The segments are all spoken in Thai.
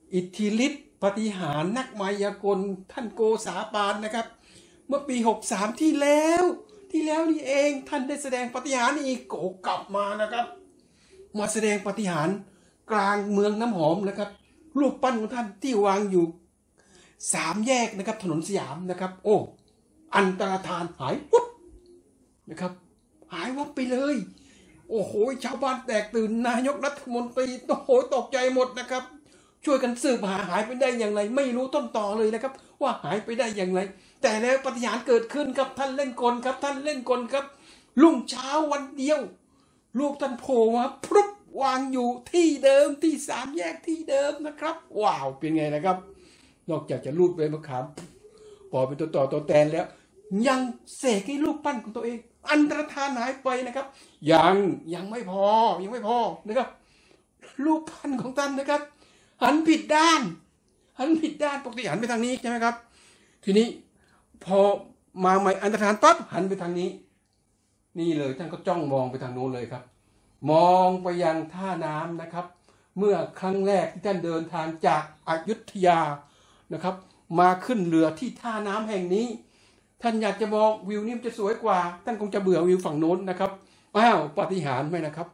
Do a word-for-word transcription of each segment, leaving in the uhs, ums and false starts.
อิทธิฤทธิ์ปาฏิหาริย์นักมายากลท่านโกษาปานนะครับเมื่อปีหกสามที่แล้วที่แล้วนี่เองท่านได้แสดงปาฏิหาริย์อีกโกกลับมานะครับมาแสดงปาฏิหาริย์กลางเมืองน้ำหอมนะครับรูปปั้นของท่านที่วางอยู่สามแยกนะครับถนนสยามนะครับโอ้อันตรธานหายวับนะครับหายวับไปเลยโอ้โหชาวบ้านแตกตื่นนายกรัฐมนตรีโอ้โหตกใจหมดนะครับช่วยกันสืบหาหายไปได้อย่างไรไม่รู้ต้นตอเลยนะครับว่าหายไปได้อย่างไรแต่แล้วปาฏิหาริย์เกิดขึ้นครับท่านเล่นกลครับท่านเล่นกลครับรุ่งเช้าวันเดียวรูปท่านโผล่มาพรุบวางอยู่ที่เดิมที่สามแยกที่เดิมนะครับว้าวเป็นไงนะครับนอกจากจะรูปใบมะขามปล่อยเป็นตัวต่อตัวแตนแล้วยังเสกให้รูปปั้นของตัวเองอันตรธานหายไปนะครับยังยังไม่พอยังไม่พอนะครับรูปปั้นของท่านนะครับหันผิดด้านหันผิดด้านปกติหันไปทางนี้ใช่ไหมครับทีนี้พอมาใหม่อันตรธานปั๊บหันไปทางนี้นี่เลยท่านก็จ้องมองไปทางโน้นเลยครับมองไปยังท่าน้ำนะครับเมื่อครั้งแรกที่ท่านเดินทางจากอยุธยานะครับมาขึ้นเรือที่ท่าน้ำแห่งนี้ท่านอยากจะมองวิวนี่มันจะสวยกว่าท่านคงจะเบื่อวิวฝั่งโน้นนะครับอ้าวปาฏิหาริย์ไหมนะครับ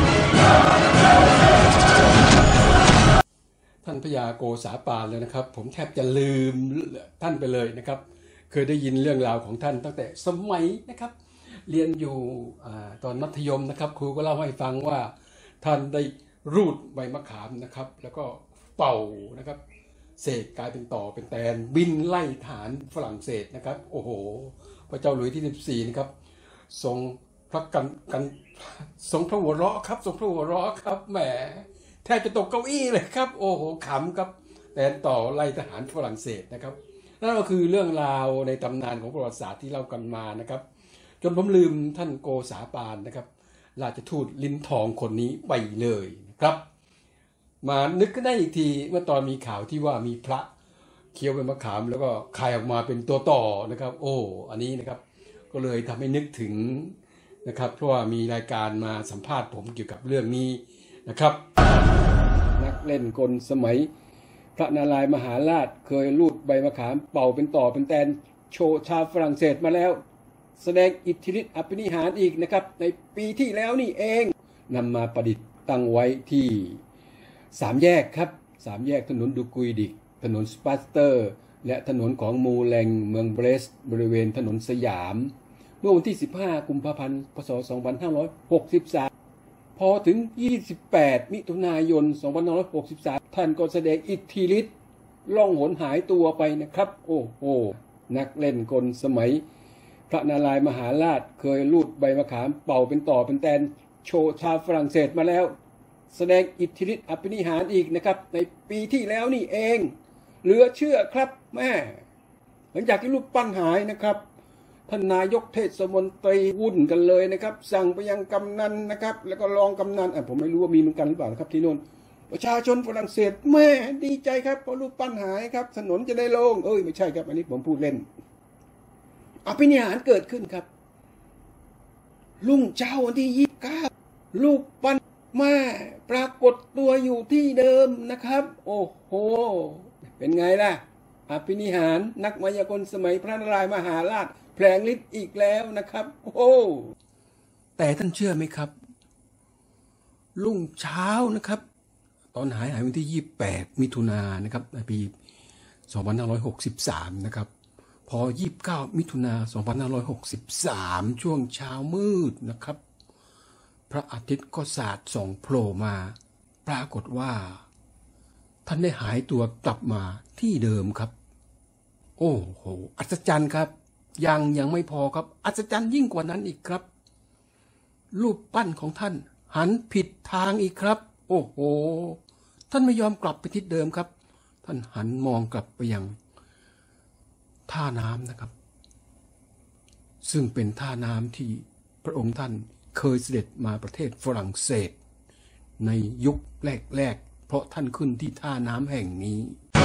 ท่านพญาโกษาปานเลยนะครับผมแทบจะลืมท่านไปเลยนะครับเคยได้ยินเรื่องราวของท่านตั้งแต่สมัยนะครับเรียนอยู่ตอนมัธยมนะครับครูก็เล่าให้ฟังว่าท่านได้รูดใบมะขามนะครับแล้วก็เป่านะครับเสกกลายเป็นต่อเป็นแตนบินไล่ฐานฝรั่งเศสนะครับโอ้โหพระเจ้าหลุยส์ที่สิบสี่นะครับทรงพระกันกันทรงพระหัวเราะครับทรงพระหัวเราะครับแหมแทบจะตกเก้าอี้เลยครับโอ้โหขำครับแตนต่อไล่ทหารฝรั่งเศสนะครับนั่นก็คือเรื่องราวในตำนานของประวัติศาสตร์ที่เล่ากันมานะครับจนผมลืมท่านโกษาปานนะครับราชทูตลิ้นทองคนนี้ไปเลยนะครับมานึกขึ้นได้อีกทีเมื่อตอนมีข่าวที่ว่ามีพระเคี้ยวใบมะขามแล้วก็คายออกมาเป็นตัวต่อนะครับโอ้อันนี้นะครับก็เลยทำให้นึกถึงนะครับเพราะว่ามีรายการมาสัมภาษณ์ผมเกี่ยวกับเรื่องนี้นะครับนักเล่นกลสมัยพระนารายณ์มหาราชเคยลูดใบมะขามเป่าเป็นต่อเป็นแตนโชว์ชาวฝรั่งเศสมาแล้วแสดงอิทธิฤทธิ์อภินิหารอีกนะครับในปีที่แล้วนี่เองนำมาประดิษฐ์ตั้งไว้ที่สามแยกครับสามแยกถนนดูกุยดิกถนนสปาสเตอร์และถนนของมูแลงเมืองเบรสบริเวณถนนสยามเมื่อวันที่สิบห้ากุมภาพันธ์พศสองพันห้าร้อยหกสิบสามพอถึงยี่สิบแปดมิถุนายนสองพันห้าร้อยหกสิบสามท่านก็แสดงอิทธิฤทธิ์ล่องหนหายตัวไปนะครับโอ้โหนักเล่นกลสมัยพระนารายณ์มหาราชเคยลูดใบมะขามเป่าเป็นต่อเป็นแตนโชว์ชาวฝรั่งเศสมาแล้วแสดงอิทธิฤทธิ์อภินิหารอีกนะครับในปีที่แล้วนี่เองเหลือเชื่อครับแม่หลังจากที่รูปปั้นหายนะครับท่านนายกเทศมนตรีวุ่นกันเลยนะครับสั่งไปยังกำนันนะครับแล้วก็รองกำนันอ่ะผมไม่รู้ว่ามีเหมือนกันหรือเปล่านะครับที่โน่นประชาชนฝรั่งเศสแม่ดีใจครับเพราะรูปปั้นหายครับถนนจะได้โล่งเอ้ยไม่ใช่ครับอันนี้ผมพูดเล่นอภินิหารเกิดขึ้นครับรุ่งเช้าวันที่ยี่สิบเก้ารูปปั้นแม่ปรากฏตัวอยู่ที่เดิมนะครับโอ้โหเป็นไงล่ะอภินิหารนักมายากลสมัยพระนารายณ์มหาราชแผลงฤทธิ์อีกแล้วนะครับโอ้แต่ท่านเชื่อไหมครับรุ่งเช้านะครับตอนหายหายวันที่ยี่สิบแปดมิถุนายนนะครับในปีสองพันห้าร้อยหกสิบสามนะครับพอยี่สิบเก้ามิถุนายนสองพันห้าร้อยหกสิบสามช่วงเช้ามืดนะครับพระอาทิตย์ก็สาดส่องโผล่มาปรากฏว่าท่านได้หายตัวกลับมาที่เดิมครับโอ้โหอัศจรรย์ครับยังยังไม่พอครับอัศจรรย์ยิ่งกว่านั้นอีกครับรูปปั้นของท่านหันผิดทางอีกครับโอ้โหท่านไม่ยอมกลับไปทิศเดิมครับท่านหันมองกลับไปยังท่าน้ำนะครับซึ่งเป็นท่าน้ำที่พระองค์ท่านเคยเสด็จมาประเทศฝรั่งเศสในยุคแรกๆเพราะท่านขึ้นที่ท่าน้ำแห่งนี้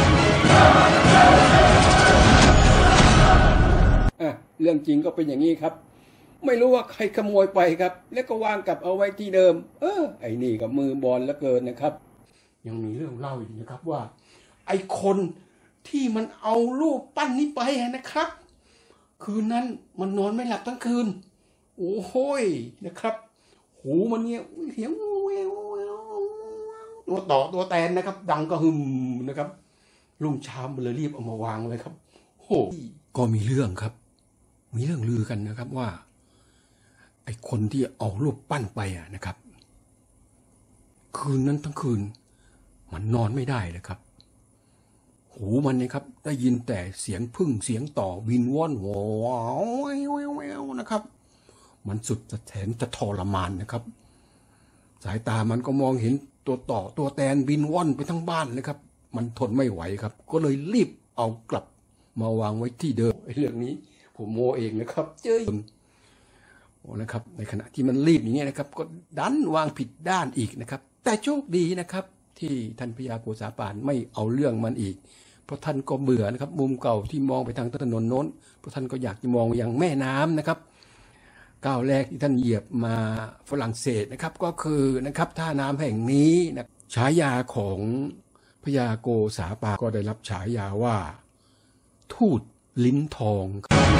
อ่ะเรื่องจริงก็เป็นอย่างนี้ครับไม่รู้ว่าใครขโมยไปครับแล้วก็วางกลับเอาไว้ที่เดิมเออไอ้นี่ก็มือบอลแล้วเกินนะครับยังมีเรื่องเล่าอีกนะครับว่าไอ้คนที่มันเอารูปปั้นนี้ไปนะครับ คืนนั้นมันนอนไม่หลับทั้งคืนโอ้โหนะครับหูมันเนี่ยเสียงตัวต่อตัวแตนนะครับดังก็หึมนะครับลุงเช้ามันเลยรีบเอามาวางเลยครับโหก็มีเรื่องครับมีเรื่องลือกันนะครับว่าไอ้คนที่เอารูปปั้นไปอ่ะนะครับคืนนั้นทั้งคืนมันนอนไม่ได้เลยครับหูมันเนี่ยครับได้ยินแต่เสียงพึ่งเสียงต่อวินว่อนว้าวนะครับมันสุดจะแสนจะทรมานนะครับสายตามันก็มองเห็นตัวต่อตัวแตนบินว่อนไปทั้งบ้านเลยครับมันทนไม่ไหวครับก็เลยรีบเอากลับมาวางไว้ที่เดิมไอ้เรื่องนี้ผมโมเองนะครับเจ้ยโอ้นะครับในขณะที่มันรีบอย่างเงี้ยนะครับก็ดันวางผิดด้านอีกนะครับแต่โชคดีนะครับที่ท่านพญาโกษาปานไม่เอาเรื่องมันอีกเพราะท่านก็เบื่อนะครับมุมเก่าที่มองไปทางถนนโน้นเพราะท่านก็อยากจะมองไปยังแม่น้ำนะครับก้าวแรกที่ท่านเหยียบมาฝรั่งเศสนะครับก็คือนะครับท่าน้ำแห่งนี้นะฉายาของพญาโกษาปานก็ได้รับฉายาว่าทูตลิ้นทอง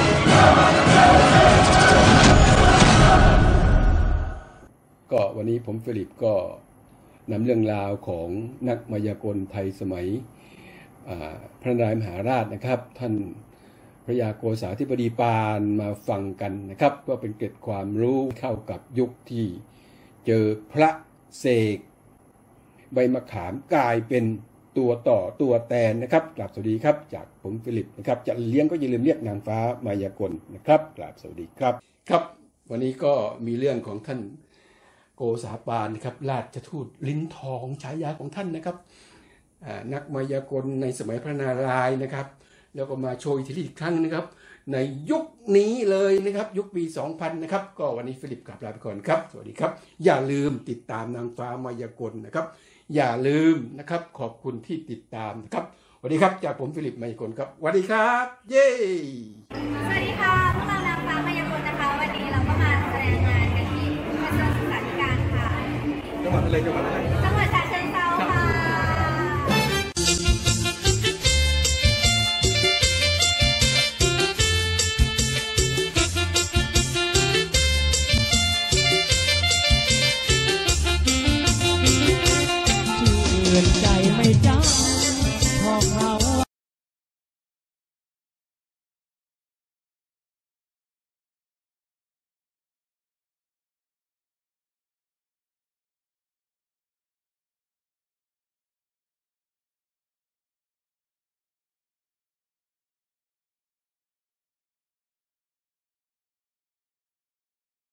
ก็วันนี้ผมฟิลิปก็นำเรื่องราวของนักมายากลไทยสมัยพระนารายมหาราชนะครับท่านพระยาโกษาธิบดีปานมาฟังกันนะครับก็เป็นเกร็ดความรู้เข้ากับยุคที่เจอพระเสกใบมะขามกลายเป็นตัวต่อตัวแตนนะครับกราบสวัสดีครับจากผมฟิลิปนะครับจะเลี้ยงก็อย่าลืมเรียกนางฟ้ามายากลนะครับกราบสวัสดีครับครับวันนี้ก็มีเรื่องของท่านโกษาปานนะครับราชทูตลิ้นทองฉายาของท่านนะครับนักมายากลในสมัยพระนารายณ์นะครับแล้วก็มาโชว์อิทธิฤทธิ์อีกครั้งนะครับในยุคนี้เลยนะครับยุคปีสองพันนะครับก็วันนี้ฟิลิปกลับลาไปก่อนครับสวัสดีครับอย่าลืมติดตามนางฟ้ามายากลนะครับอย่าลืมนะครับขอบคุณที่ติดตามนะครับสวัสดีครับจากผมฟิลิปมายากลครับสวัสดีครับเย้สวัสดีค่ะพวกเรานางฟ้ามายากลนะคะวันนี้เราก็มาแสดงงานกันที่กระทรวงศึกษาธิการค่ะจังหวัดอะไรจังหวัดอะไรจังหวัดฉะเชิงเทราค่ะใจไม่จำพอเขา